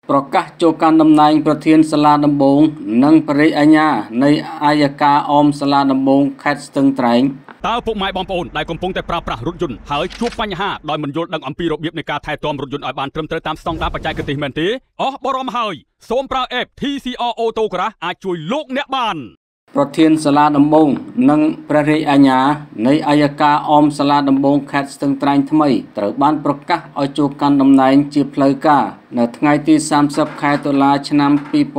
ប្រកាសចូលកាន់តំណែងប្រធានសាលាដំបងនិងបរិយាអាជ្ញានៃអាយកាអមសាលាដំបងខេត្តស្ទឹងត្រែងតើពុកម៉ែបងប្អូនដែលកំពុងតែប្រើប្រាស់រថយន្តហើយជួបបញ្ហាដោយមិនយល់ដឹងអំពីរបៀបនៃការថែទាំរថយន្តឲ្យបានត្រឹមត្រូវតាមស្តង់ដារបច្ចេកទេសមែនទេអស់បរមហើយសូមប្រើ app TCR Auto Garage អាចជួយលោកអ្នកបានប្រធានសាលាដំបងនិងព្រះរាជអាជ្ញានៃអាយកាអមសាលាដំបងខេត្តស្ទឹងត្រែងថ្មីត្រូវបានប្រកាសឲ្យចូលកាន់តំណែងជាផ្លូវការនៅថ្ងៃទី30ខែតុលាឆ្នាំ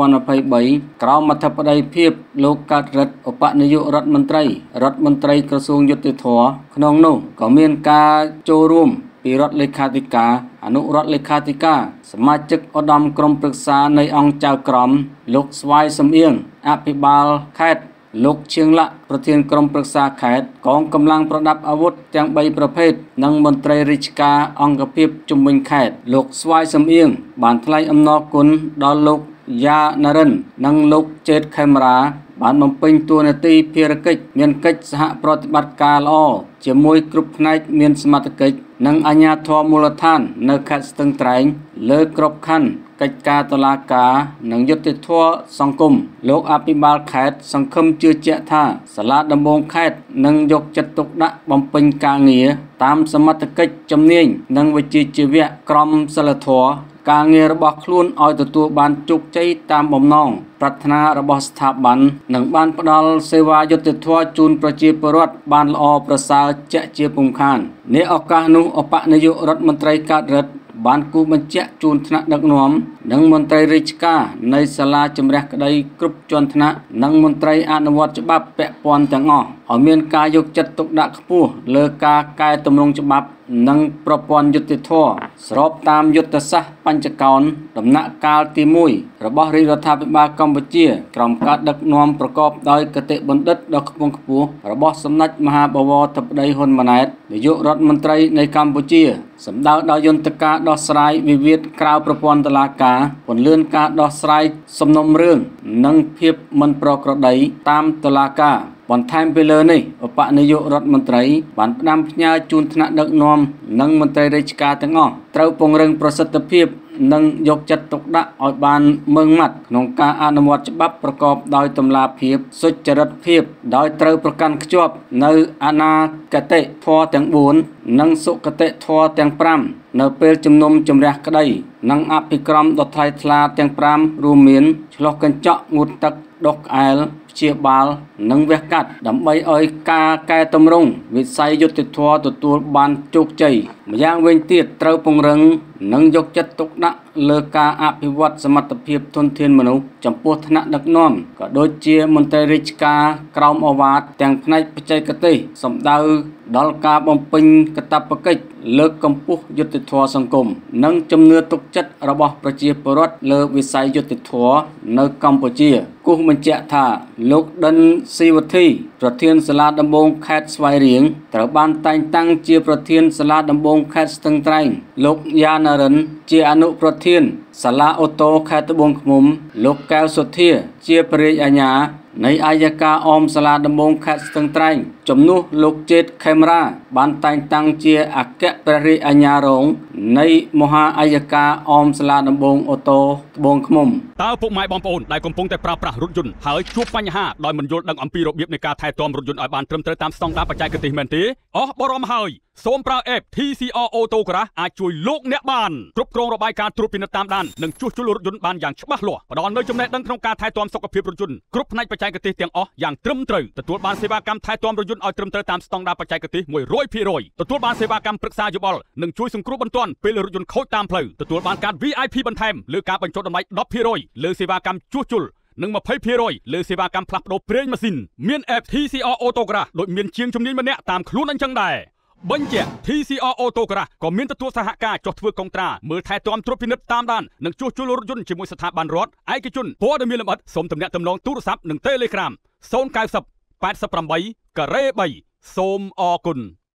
2023ក្រោមអធិបតីភាពលោកកើតរិទ្ធឧបនាយករដ្ឋមន្ត្រីក្រសួងយុតិធធម៌ក្នុងនោះក៏មានការចូលរួមពីរដ្ឋលេខាធិការអនុរដ្ឋលេខាធិការសមាជិកឧត្តមក្រុមប្រឹក្សានៃអង្គចៅក្រមលោកស្វាយសំអៀងអភិបាលខេត្តលោកឈៀងលាក់ប្រធានក្រុមប្រឹក្សាខេត្តកងកម្លាំងប្រដាប់អាវុធទាំង3ប្រភេទនិងមន្ត្រីរាជការអង្គភាពជំនាញខេត្តលោកស្វាយសំអៀងបានថ្លែងអំណរគុណដល់លោកយ៉ាណារិននិងលោកចេតខេមរាបានបំពេញតួនាទីភារកិច្ចមានកិច្ចសហប្រតិបត្តិការល្អជាមួយគ្រប់ផ្នែកមានសមត្ថកិច្ចនិងអាជ្ញាធរមូលដ្ឋាននៅខេត្តស្ទឹងត្រែងលើគ្រប់ខណ្ឌកិច្ចការតុលាការនិងយុត្តិធម៌សង្គមលោកអភិបាលខេត្តសង្ឃឹមជឿជាក់ថាសាលាដំបងខេត្តនឹងយកចិត្តទុកដាក់បំពេញការងារតាមសមត្ថកិច្ចជំនាញនិងវិជ្ជាជីវៈក្រមសីលធម៌ការងាររបស់ខ្លួនឲ្យទទួលបានជោគជ័យតាមបំណងប្រាថ្នារបស់ស្ថាប័ននិងបានផ្ដល់សេវាយុត្តិធម៌ជូនប្រជាពលរដ្ឋបានល្អប្រសើរជាក់ជាពុំខានในឱកាសនោះឧបនាយករដ្ឋមន្ត្រីកើតរិទ្ធបានគូបញ្ជាក់ជូនថ្នាក់ដឹកនាំនិងមន្ត្រីរាជការនៃសាលាជំរះក្តីគ្រប់ជាន់ថ្នាក់និងមន្ត្រីអនុវត្តច្បាប់ពាក់ព័ន្ធទាំងអស់ឲ្យមានការយកចិត្តទុកដាក់ខ្ពស់លើការកែតម្រង់ច្បាប់និងប្រព័ន្ធយុត្តិធម៌ស្របតាមយុទ្ធសាស្ត្របញ្ចកោណដំណាក់កាលទី1របស់រាជរដ្ឋាភិបាលកម្ពុជាក្រោមការដឹកនាំប្រកបដោយគតិបណ្ឌិតដ៏ខ្ពង់ខ្ពស់របស់សម្ដេចមហាបវរធិបតីហ៊ុនម៉ាណែតនាយករដ្ឋមន្ត្រីនៃកម្ពុជាសម្ដៅដល់យន្តការដោះស្រាយវិវាទក្រៅប្រព័ន្ធតុលាការពន្លឿនការដោះស្រាយសំណុំរឿងនិងភាពមិនប្រក្រតីតាមតុលាការបន្ថែមពីលើនេះឧបនាយករដ្ឋមន្ត្រីបានផ្ដាំផ្ញើជូនថ្នាក់ដឹកនាំនិងមន្ត្រីរាជការទាំងអស់ត្រូវពង្រឹងប្រសិទ្ធភាពនិងយកចិត្តទុកដាក់ឲ្យបានម៉ឺងម៉ាត់ក្នុងការអនុវត្តច្បាប់ប្រកបដោយតម្លាភាពសុចរិតភាពដោយត្រូវប្រកាន់ខ្ជាប់នៅអនាគតិធម៌ទាំង4និងសុគតិធម៌ទាំង5នៅពេលជំនុំជម្រះក្តីនិងអភិក្រមដ៏ថ្លៃថ្លាទាំង5រួមមានឆ្លោះកញ្ចក់ងូតទឹកដុសក្អែលព្យាបាលនិងវះកាត់ដើម្បីឲ្យការកែតម្រង់វិស័យយុត្តិធម៌ទទួលបានជោគជ័យម្យ៉ាងវិញទៀតត្រូវពង្រឹងនិងយកចិត្តទុកដាក់លើការអភិវឌ្ឍសមត្ថភាពធនធានមនុស្សចំពោះថ្នាក់ដឹកនាំក៏ដូចជាមន្ត្រីរាជការក្រមអាវ៉ាតទាំងផ្នែកបច្ចេកទេសសម្ដៅដល់ការបំពេញកាតព្វកិច្ចលើកកម្ពស់យុត្តិធម៌សង្គមនិងជំនឿទុកចិត្តរបស់ប្រជាពលរដ្ឋលើវិស័យយុត្តិធម៌នៅកម្ពុជាគូសបញ្ជាក់ថាលោកដិនស៊ីវុធីប្រធានសាលាដំបងខេត្តស្វាយរៀងត្រូវបានតែងតាំងជាប្រធានសាលាដំបងខេត្តស្ទឹងត្រែងលោកយ៉ាណារិនជាអនុប្រធានសាលាអូតូខេត្តត្បូងឃ្មុំលោកកែវសុធាជាព្រះរាជអាជ្ញានៃអាយកាអមសាលាដំបងខេត្តស្ទឹងត្រែងជំនួសលោកចេតខេមរាបានតែងតាំងជាអគ្គព្រះរាជអាជ្ញារងនៃមហាអាយកាអមសាលាដំបងអូតូត្បូងឃ្មុំតើពុកម៉ែបងប្អូនដែលកំពុងតែប្រើប្រាស់រថយន្តហើយជួបបញ្ហាដោយមិនយល់ដឹងអំពីរបៀបនៃការថែទាំរថយន្តឲ្យបានត្រឹមត្រូវតាមស្តង់ដារបច្ចេកទេសមែនទេអស់បរមហើយសូមប្រើ app TCR Auto Garage អាចជួយលោកអ្នកបានគ្រប់គ្រងរបាយការណ៍ត្រួតពិនិត្យតាមដាននិងជួសជុលរថយន្តបានយ៉ាងច្បាស់លាស់ផ្ដល់នូវចំណេះដឹងក្នុងការថែទាំសុខភាពរថយន្តគ្រប់ផ្នែកបច្ចេកទេសទាំងអស់យ៉ាងត្រឹមត្រូវទទួលបានសេវាកម្មថែទាំរថយន្តឲ្យត្រឹមត្រូវតាមស្តង់ដារបច្ចេកទេស 100% ទទួលបានសេវាកម្មប្រឹក្សាយោបល់និងជួយសង្គ្រោះបន្ទាន់ពេលរថយន្តខូចតាមផ្លូវទទួលបានការ VIP បន្ថែមលើការបញ្ចុះតម្លៃ 10% លើសេវាកម្មជួសជុលនិង 20% លើសេវាកម្មផ្លាស់ប្ដូរប្រេងម៉ាស៊ីនមាន app TCR Auto Garage ដូចមានជាងជំនាញម្នាក់តាមខ្លួនអញ្ចឹងដែរបញ្ជាក់ TCR Auto Garage ក៏មានទទួលសហការចុះធ្វើកុងត្រាមើលថែទាំត្រួតពិនិត្យតាមដាននិងជួសជុលរថយន្តជាមួយស្ថាប័នរដ្ឋឯកជនព័ត៌មានលម្អិតសូមទំនាក់ទំនងទូរស័ព្ទនិង Telegram 090 88 3សូមអរគុណ